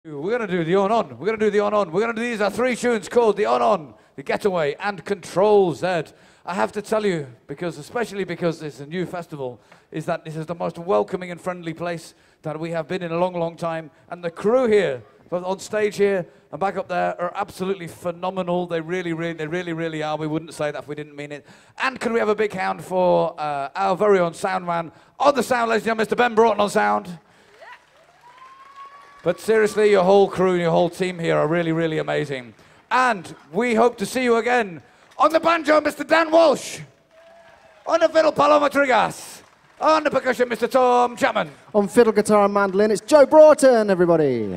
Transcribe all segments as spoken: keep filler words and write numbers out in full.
We're going to do the On On. We're going to do the On On. We're going to do these are three tunes called the On On, the Getaway, and Control Z. I have to tell you, because especially because it's a new festival, is that this is the most welcoming and friendly place that we have been in a long, long time. And the crew here, both on stage here and back up there, are absolutely phenomenal. They really, really, they really, really are. We wouldn't say that if we didn't mean it. And can we have a big hand for uh, our very own sound man on the sound, ladies and gentlemen, Mister Ben Broughton on sound. But seriously, your whole crew and your whole team here are really, really amazing. And we hope to see you again on the banjo, Mister Dan Walsh. On the fiddle, Paloma Trigas. On the percussion, Mister Tom Chapman. On fiddle, guitar and mandolin, it's Joe Broughton, everybody.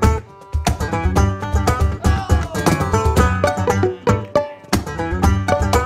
Thank you.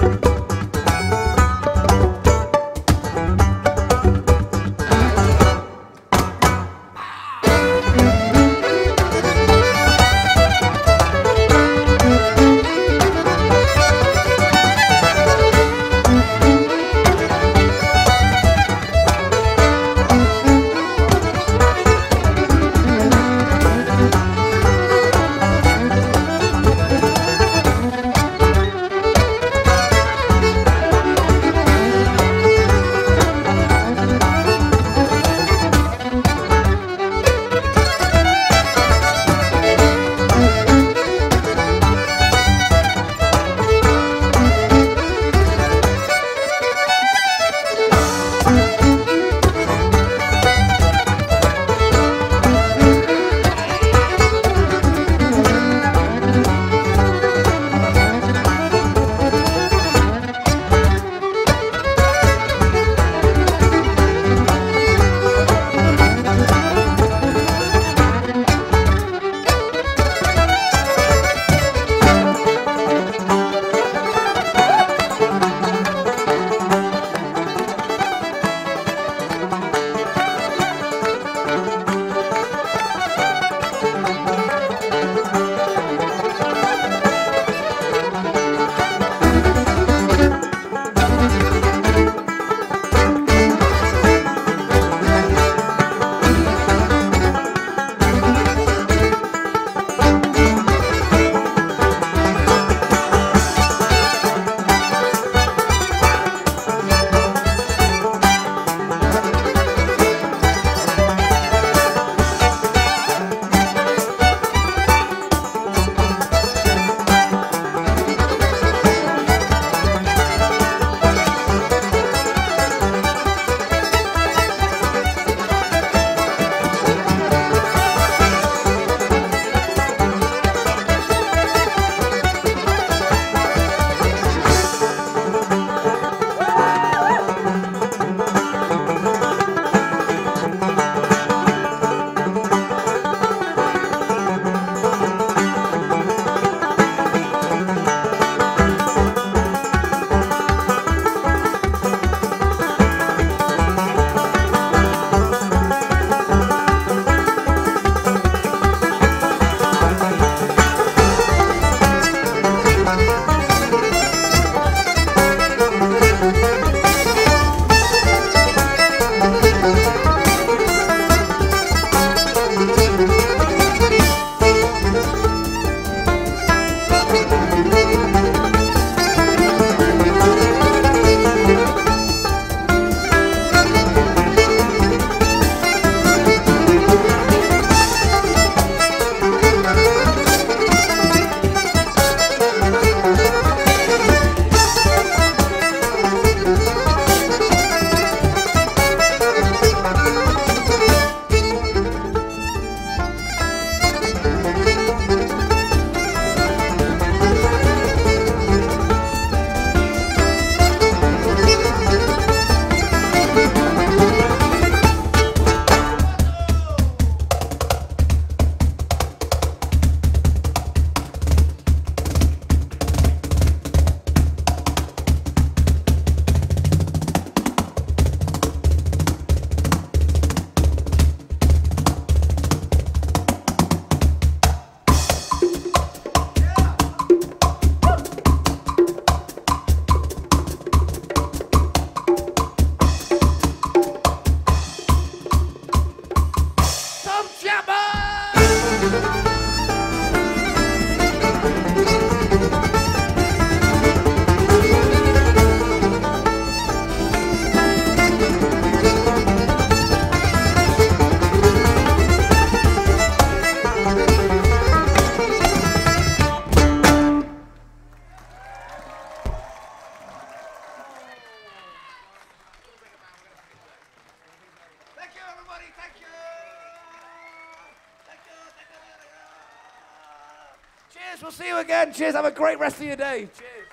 Cheers. We'll see you again. Cheers. Have a great rest of your day. Cheers.